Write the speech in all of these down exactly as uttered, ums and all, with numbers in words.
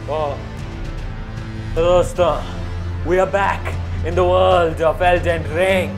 Oh. तो दोस्तों, we are back in the world of Elden Ring.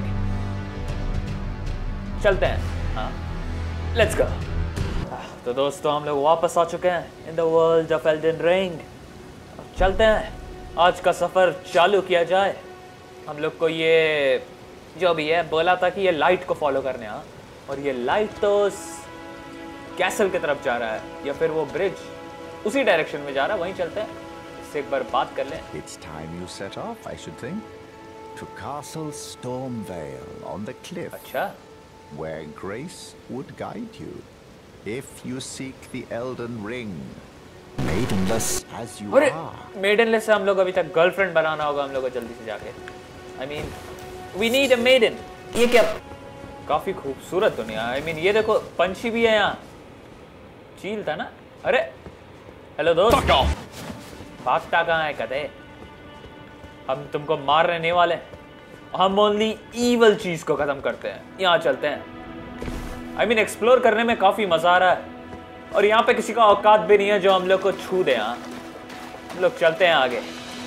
चलते हैं, हाँ, let's go. तो दोस्तों हम लोग वापस आ चुके हैं in the world of Elden Ring. चलते हैं, आज का सफर चालू किया जाए. हम लोग को ये जो भी है बोला था कि ये लाइट को फॉलो करने, हाँ, और ये लाइट तो कैसल की तरफ जा रहा है या फिर वो ब्रिज उसी डायरेक्शन में जा रहा है, वहीं चलते हैं. इससे एक बार बात कर लें. It's time you set off, I should think, to Castle Stormvale on the cliff. अच्छा. Where grace would guide you, if you seek the Elden Ring, maidenless as you अरे, are. maidenless से हम लोग अभी तक गर्लफ्रेंड बनाना होगा हम लोग को जल्दी से जाके. I mean, we need a maiden. ये क्या? काफी खूबसूरत दुनिया. I mean, ये देखो पंछी भी है यहाँ. चील था ना? अरे, हेलो दोस्त. भागता कहाँ है कदे? हम तुमको मारने नहीं वाले. हम ओनली ईवल चीज को खत्म करते हैं. यहाँ चलते हैं. आई मीन एक्सप्लोर करने में काफी मजा आ रहा है और यहाँ पे किसी का औकात भी नहीं है जो हम लोग को छू दे. यहाँ हम लोग चलते हैं आगे.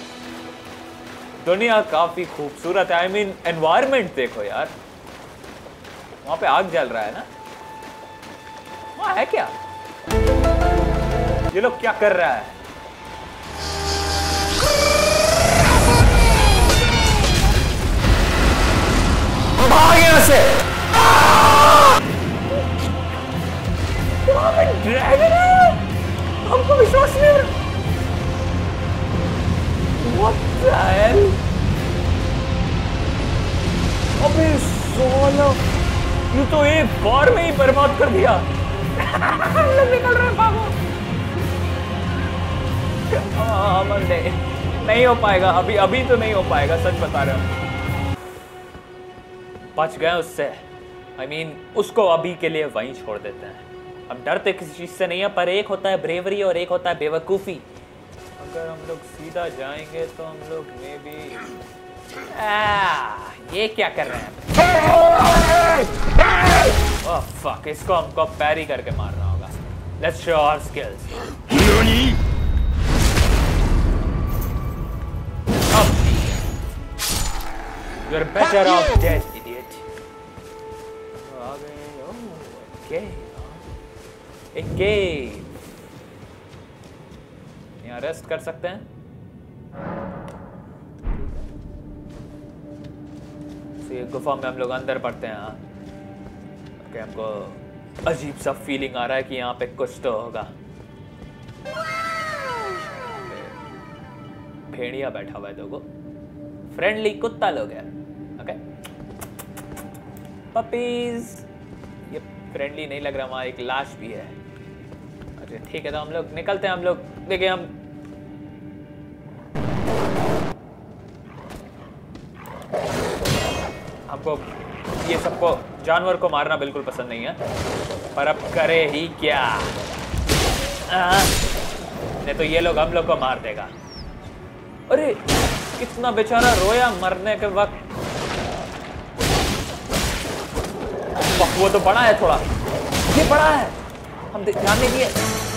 दुनिया काफी खूबसूरत है. आई मीन एनवायरनमेंट देखो यार. वहां पे आग जल रहा है ना? वहां है क्या? ये लोग क्या कर रहा है? भाग यहाँ से. वहां पे ड्रैगन है. हमको विश्वास नहीं हो रहा. What the hell? अबे सोलो, ये तो एक बार में ही बर्बाद कर दिया. हम लोग निकल रहे हैं, भागो. हाँ, नहीं, नहीं हो पाएगा अभी. अभी तो नहीं हो पाएगा, सच बता रहे हो. बच गए उससे. आई I मीन mean, उसको अभी के लिए वहीं छोड़ देते हैं. हम डरते किसी चीज से नहीं है, पर एक होता है ब्रेवरी और एक होता है बेवकूफी. अगर हम लोग सीधा जाएंगे तो हम लोग मे बी. ये क्या कर रहे हैं? ओह फक, इसको हमको पैरी करके मारना होगा. Let's show our skills. You're better off dead, idiot. Okay. एक cave. यहाँ रेस्ट कर सकते हैं. तो ये गुफा में हम लोग अंदर पड़ते हैं. हाँ. ओके, हमको अजीब सा फीलिंग आ रहा है कि यहाँ पे कुछ तो होगा. भेड़िया बैठा हुआ है. देखो, फ्रेंडली कुत्ता लोग है. Okay, puppies. ये फ्रेंडली नहीं लग रहा. वहाँ एक लाश भी है. अच्छा ठीक है, तो हम लोग निकलते हैं. हम लोग देखिए, हम हमको ये सबको जानवर को मारना बिल्कुल पसंद नहीं है, पर अब करे ही क्या. नहीं तो ये लोग हम लोग को मार देगा. अरे कितना बेचारा रोया मरने के वक्त. वो तो बड़ा है थोड़ा. ये बड़ा है, हम ध्यान नहीं दिए.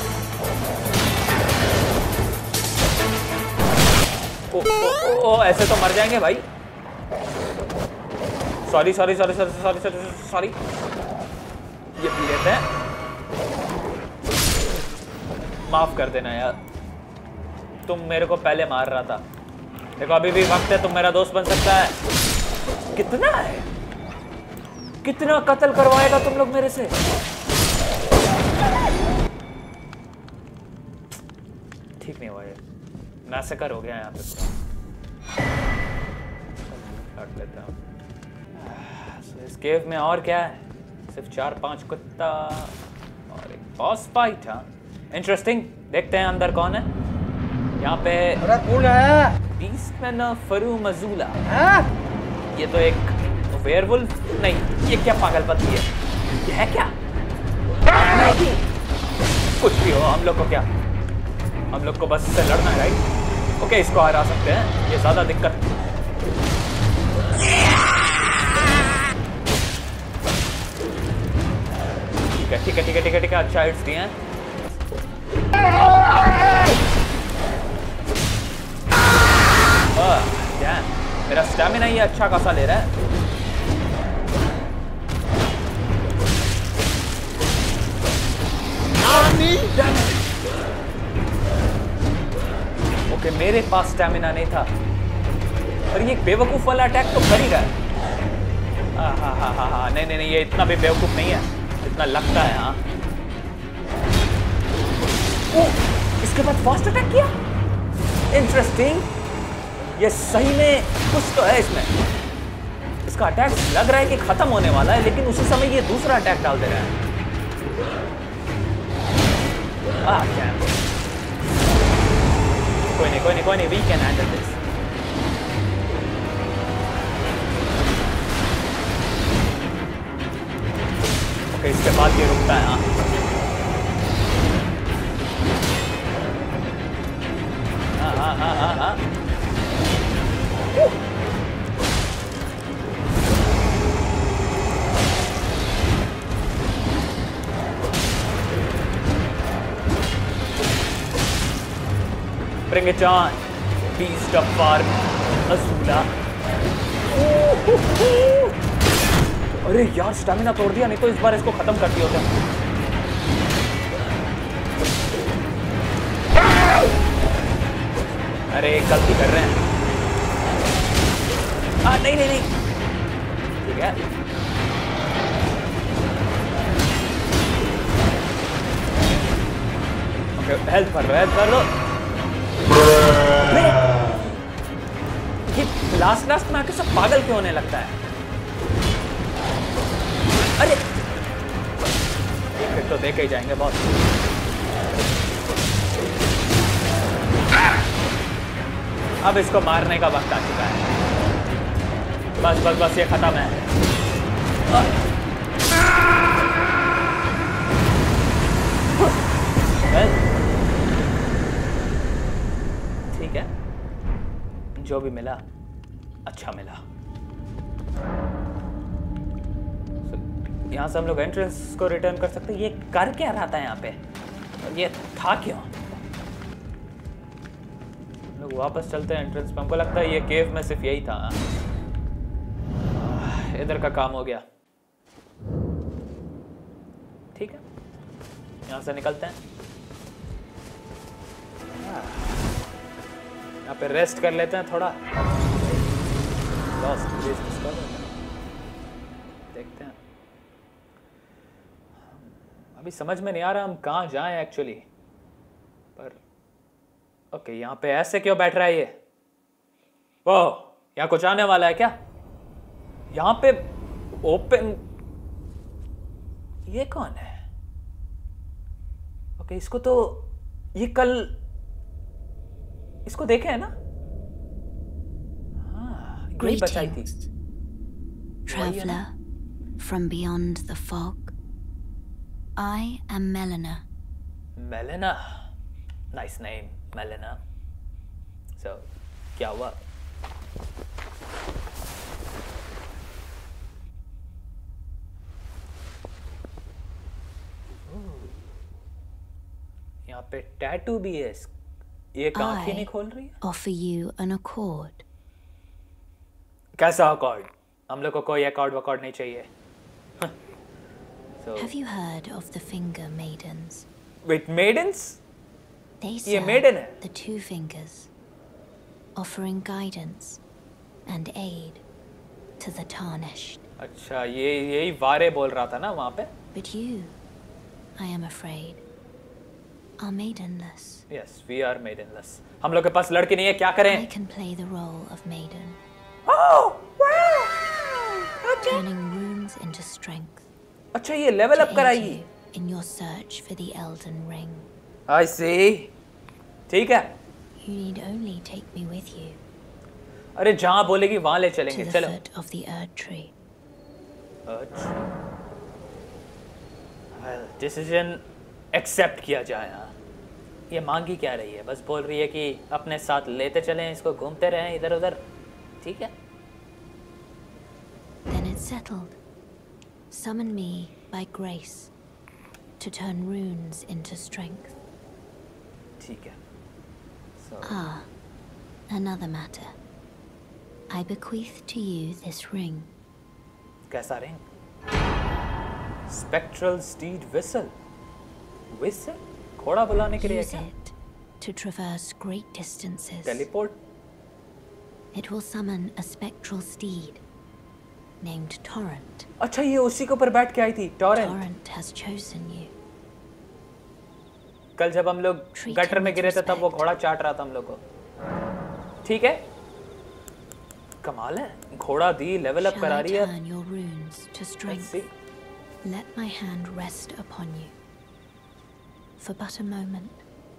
ओ, ओ, ओ, ऐसे तो मर जाएंगे भाई. Sorry sorry sorry sorry sorry sorry sorry. ये पी लेते हैं. माफ कर देना यार, तुम मेरे को पहले मार रहा था. देखो अभी भी वक्त है, तुम मेरा दोस्त बन सकता है. कितना है? कितना कत्ल करवाएगा तुम लोग मेरे से? ठीक नहीं हुआ ये. मैसेकर हो गया यहाँ पे. काट लेता हूँ. इस केव में और क्या है? सिर्फ चार पांच कुत्ता और एक बॉस फाइट. हाँ, इंटरेस्टिंग. देखते हैं अंदर कौन है. यहाँ पे अरे कौन है? Beastman Farum Azula. ये तो एक वेयरवुल्फ. नहीं, ये क्या पागलपंती है? ये है क्या? नहीं, कुछ भी हो, हम लोग को क्या? हम लोग को बस इससे लड़ना है, राइट? ओके, इसको हरा सकते हैं. ये ज्यादा दिक्कत. ठीक है ठीक है ठीक है ठीक है ठीक है. अच्छा हिट्स दिए हैं. डैम, मेरा स्टैमिना ही अच्छा खासा ले रहा है। ओके, मेरे पास स्टैमिना नहीं था और ये बेवकूफ वाला अटैक तो कर ही रहा है। हाँ हाँ हाँ हाँ हाँ, नहीं नहीं नहीं, ये इतना भी बेवकूफ नहीं है इतना लगता है। हाँ, ओ, इसके बाद फास्ट अटैक किया। इंटरेस्टिंग, ये सही में कुछ तो है इसमें। इसका अटैक लग रहा है कि खत्म होने वाला है, लेकिन उसी समय ये दूसरा अटैक डाल दे रहा है। Ah, damn. कोई नहीं, कोई नहीं, कोई नहीं, we can handle this. Okay, इसके बाद ये रुकता है। हाँ, हाँ हाँ हाँ हाँ। Bring it on, beast of farm, Azula. अरे यार, स्टैमिना तोड़ दिया, नहीं तो इस बार इसको खत्म कर दिया होता। अरे गलती कर रहे हैं। आ, नहीं नहीं नहीं, ठीक है। ओके, हेल्थ भर लो, हेल्थ भर लो। ये लास्ट लास्ट में आके सब पागल क्यों होने लगता है? अरे फिर तो देखे ही जाएंगे बहुत। अब इसको मारने का वक्त आ चुका है। बस बस बस, ये खत्म है। ठीक है, जो भी मिला अच्छा मिला। यहाँ से हम लोग एंट्रेंस को रिटर्न कर सकते हैं। ये कर क्या रहा था यहाँ पे, और ये था क्यों? हम लोग वापस चलते हैं एंट्रेंस पे। हमको लगता है ये केव में सिर्फ यही था। इधर का काम हो गया। ठीक है, यहाँ से निकलते हैं। यहाँ पे रेस्ट कर लेते हैं थोड़ा। देखते हैं, अभी समझ में नहीं आ रहा हम कहाँ जाएं एक्चुअली। पर ओके, यहाँ पे ऐसे क्यों बैठ रहा है ये? वो यहाँ कुछ आने वाला है क्या? यहाँ पे ओपन, ये कौन है? ओके, इसको तो ये कल इसको देखे है ना? हाँ, यही बचाई थी। Traveler from beyond the fog. I am Melina. Melina, nice name, Melina. So, क्या हुआ? यहाँ पे टैटू भी है। ये आंखें नहीं खोल रही है। Offer you an accord. कैसा अकॉर्ड? हम लोग को कोई अकॉर्ड वकॉर्ड नहीं चाहिए। So, have you heard of the Finger Maidens? Wait, maidens? They ये maiden है? the two fingers, offering guidance and aid to the tarnished. अच्छा, ये यही वारे बोल रहा था ना वहाँ पे? But you, I am afraid, are maidenless. Yes, we are maidenless. हम लोग के पास लड़की नहीं है, क्या करें? I can play the role of maiden. Oh, wow! Okay. Turning runes into strength. अच्छा, ये लेवल अप कराएगी? In your search for the Elden Ring. I see. ठीक है। You need only take me with you. अरे जहाँ बोलेगी वहाँ ले चलेंगे, to the चलो। foot of the Erd tree. अच्छा। Well, decision accept किया जाए। हाँ। ये मांगी क्या रही है? बस बोल रही है कि अपने साथ लेते चलें, इसको घूमते रहें इधर उधर। ठीक है। Then it's settled. Summon me by grace to turn runes into strength. ठीक है। So, Ah, another matter. I bequeath to you this ring. कैसा ring? Spectral steed whistle. Whistle? घोड़ा बुलाने के लिए Use क्या? it to traverse great distances. Teleport? It will summon a spectral steed named Torrent. अच्छा ये उसी के ऊपर बैठ के आई थी, Torrent. Torrent has chosen you. कल जब हम लोग गटर में गिरे थे तब वो घोड़ा चाट रहा था हम लोग को. ठीक है? कमाल है. घोड़ा दी लेवल अप करा रही है. Turn your runes to strength. Let my hand rest upon you for but a moment.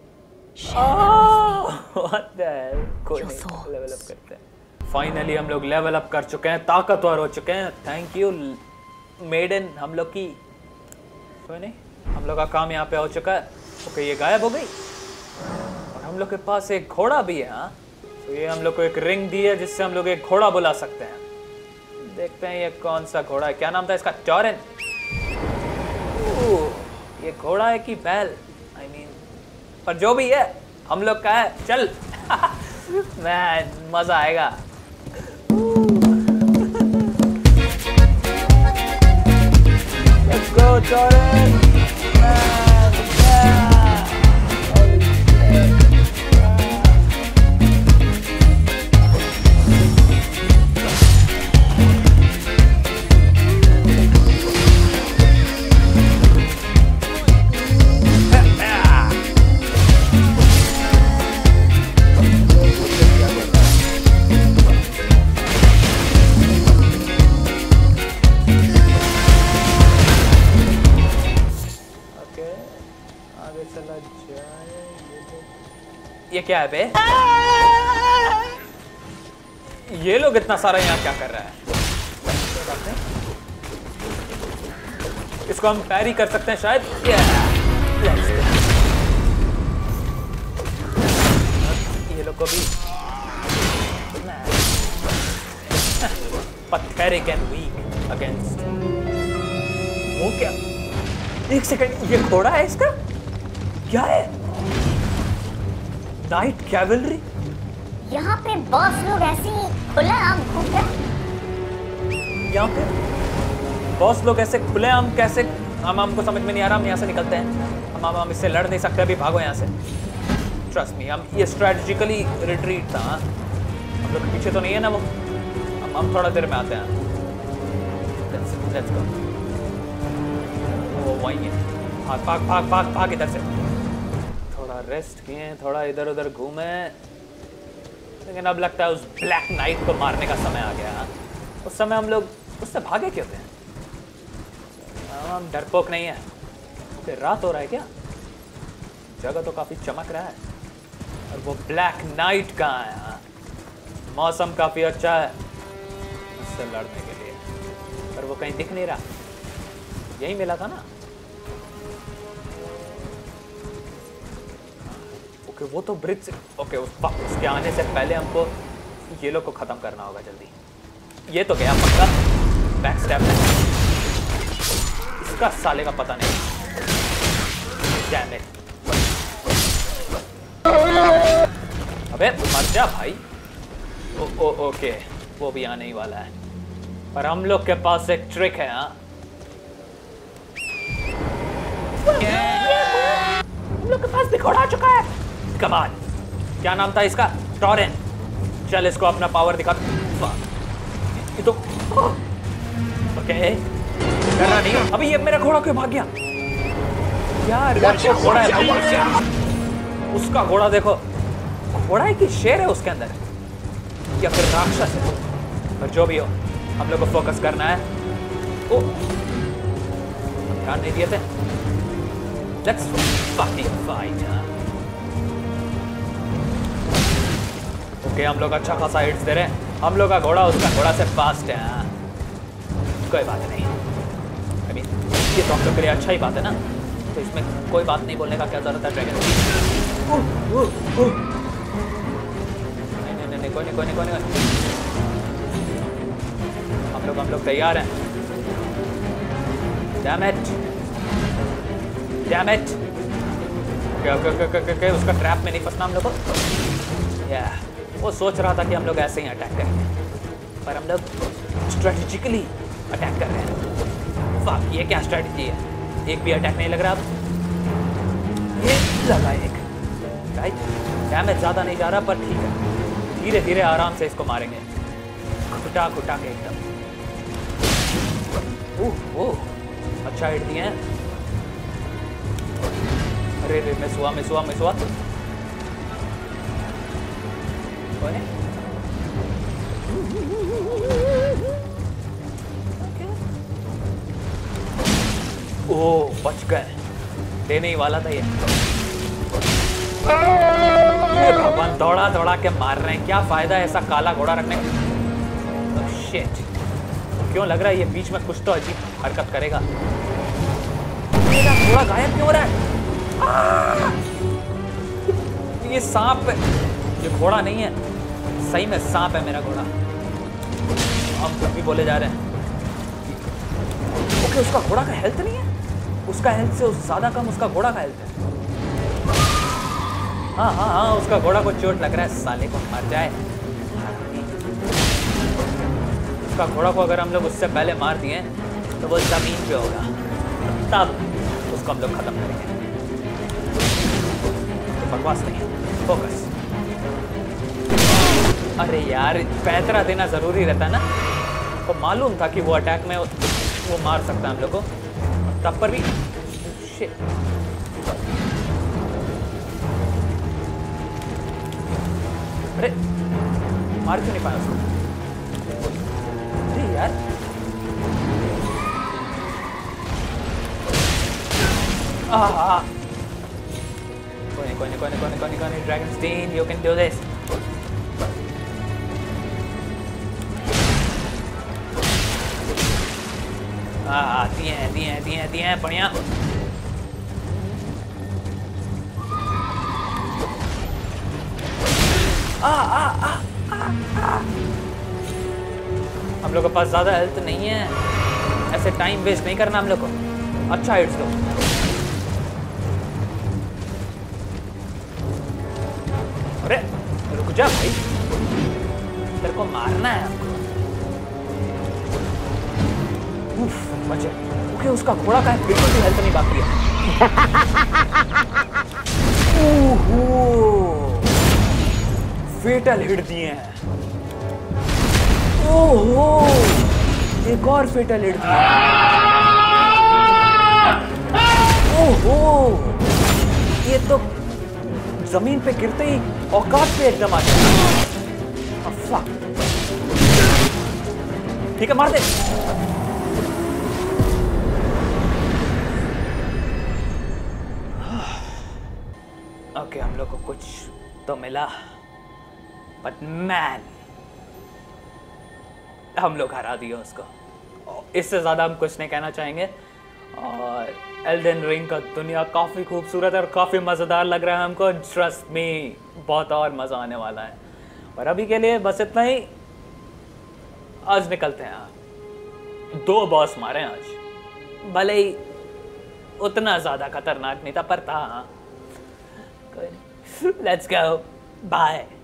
Oh, what the hell? कोई नहीं, लेवल अप करते हैं. फाइनली हम लोग लेवल अप कर चुके हैं, ताकतवर हो चुके हैं. Thank you maiden. हम लोग की कोई नहीं, हम लोग का काम यहाँ पे हो चुका है. ओके ये गायब हो गई और हम लोग के पास एक घोड़ा भी है. हाँ तो ये हम लोग को एक रिंग दी है जिससे हम लोग एक घोड़ा बुला सकते हैं. देखते हैं ये कौन सा घोड़ा है. क्या नाम था इसका? टॉरेंट. ये घोड़ा है कि बैल? आई मीन पर जो भी है हम लोग का है. चल मैं मजा आएगा. Let's go torrent. ये क्या है बे? ये लोग इतना सारा यहाँ क्या कर रहा है? इसको हम पैरी कर सकते हैं शायद. ये लोग को भी pathetic and weak against. वो क्या? एक सेकंड, ये घोड़ा है इसका? क्या है? Night cavalry? यहाँ पे बॉस लोग ऐसे खुलेआम घूम रहे. यहाँ पे बॉस लोग ऐसे खुलेआम कैसे? हम हमको समझ में नहीं आ रहा. हम यहाँ से निकलते हैं. हम हम हम इससे लड़ नहीं सकते. अभी भागो यहाँ से. ट्रस्ट मी, हम ये स्ट्रेटेजिकली रिट्रीट था. हम लोग पीछे तो नहीं है ना वो. हम हम थोड़ा देर में आते हैं. Let's go. वो वहीं है. भाग भाग भाग भाग भाग इधर से. थोड़ा रेस्ट किए, थोड़ा इधर उधर घूमे, लेकिन अब लगता है उस ब्लैक नाइट को मारने का समय आ गया. उस समय हम लोग उससे भागे क्यों थे? हम डरपोक नहीं है. फिर रात हो रहा है क्या? जगह तो काफी चमक रहा है. और वो ब्लैक नाइट कहाँ है? मौसम काफी अच्छा है उससे लड़ने के लिए, पर वो कहीं दिख नहीं रहा. यही मिला था ना. ओके वो तो ब्रिज से. ओके उस उसके आने से पहले हमको ये लोग को खत्म करना होगा जल्दी. ये तो गया पक्का. बैक स्टेप है. इसका साले का पता नहीं. Damn it. अबे मर जा भाई. ओ, ओ, ओके वो भी आने ही वाला है. पर हम लोग के पास एक ट्रिक है. हाँ हम लोग के पास भी घोड़ा आ चुका है. कमाल. क्या नाम था इसका? टॉरेंट. चल इसको अपना पावर दिखा. ये तो ओके डरना नहीं. अभी ये मेरा घोड़ा क्यों भाग गया यार? घोड़ा है. उसका घोड़ा देखो. घोड़ा है कि शेर है उसके अंदर, या फिर राक्षस है? पर जो भी हो हम लोग को फोकस करना है. ओ ध्यान नहीं दिए थे. Let's fucking fight. ओके हम लोग अच्छा खासा हिट्स दे रहे हैं. हम लोग का घोड़ा उसका घोड़ा से फास्ट है. हाँ कोई बात नहीं. आई मीन ये तो हम लोग के लिए अच्छा ही बात है ना. तो इसमें कोई बात नहीं बोलने का क्या जरूरत है. ड्रैगन नहीं नहीं नहीं कोई नहीं कोई नहीं कोई नहीं. हम लोग हम लोग तैयार हैं. Damn it damn it. Okay okay okay उसका ट्रैप में नहीं फंसना हम लोग को. या वो सोच रहा था कि हम लोग ऐसे ही अटैक करेंगे. पर हम लोग स्ट्रेटेजिकली अटैक कर रहे हैं। फक, ये क्या स्ट्रेटजी है? एक भी अटैक नहीं लग रहा अब। ये लगा एक, राइट? डैमेज ज़्यादा नहीं जा रहा पर ठीक है, धीरे धीरे आराम से इसको मारेंगे, खुटा खुटा के एकदम। ओह ओह, अच्छा हिट दिए हैं। अरे रे, मिस हुआ मिस हुआ मिस हुआ। ओह, बच गए, देने ही वाला था ये। भगवान, दौड़ा दौड़ा के मार रहे हैं, क्या फायदा है ऐसा काला घोड़ा रखने का? oh, shit. क्यों लग रहा है ये बीच में कुछ तो अजीब हरकत करेगा? मेरा घोड़ा गायब क्यों हो रहा है? ये सांप है, ये घोड़ा नहीं है, सही में सांप है मेरा घोड़ा। हम कुछ भी बोले जा रहे हैं। ओके, उसका घोड़ा का हेल्थ नहीं है, उसका हेल्थ से ज्यादा कम उसका घोड़ा का हेल्थ है। हाँ हाँ हाँ, उसका घोड़ा को चोट लग रहा है, साले को मर जाए। उसका घोड़ा को अगर हम लोग उससे पहले मार दिए तो वो जमीन पे होगा, तब उसको हम लोग खत्म करेंगे। तो बकवास नहीं, फोकस। अरे यार, पैतरा देना जरूरी रहता ना, तो मालूम था कि वो अटैक में वो मार सकता है हम लोग को, तब पर भी शिट। अरे मार क्यों नहीं पाया उसको? अरे यार, आहा, कोई नहीं कोई नहीं कोई नहीं कोई नहीं कोई नहीं कोई नहीं, Dragonstein, you can do this. हाँ, दिए हैं दिए हैं दिए हैं दिए हैं, बढ़िया। आ, आ, आ, आ, आ। हम लोग के पास ज्यादा हेल्थ नहीं है, ऐसे टाइम वेस्ट नहीं करना हम लोग को। अच्छा हिट्स दो। अरे रुक जा भाई, तेरे को मारना है हमको। उफ, बचे। ओके, उसका घोड़ा का बिल्कुल भी हेल्थ नहीं बाकी है। ओहो, फेटल हिट दिए हैं। ओहो, एक और फेटल हिट दिया। ओहो, ये तो जमीन पे गिरते ही औकात पे एकदम आ गया। ठीक है, मार दे। ओके, हम लोग को कुछ तो मिला, बट मैन, हम लोग हरा दिए उसको। इससे ज़्यादा हम कुछ नहीं कहना चाहेंगे। और एल्डन रिंग का दुनिया काफ़ी खूबसूरत है और काफ़ी मज़ेदार लग रहा है हमको। ट्रस्ट मी, बहुत और मज़ा आने वाला है। और अभी के लिए बस इतना ही। आज निकलते हैं। दो बॉस मारे आज, भले ही उतना ज़्यादा खतरनाक नहीं था, पर था। Let's go, bye.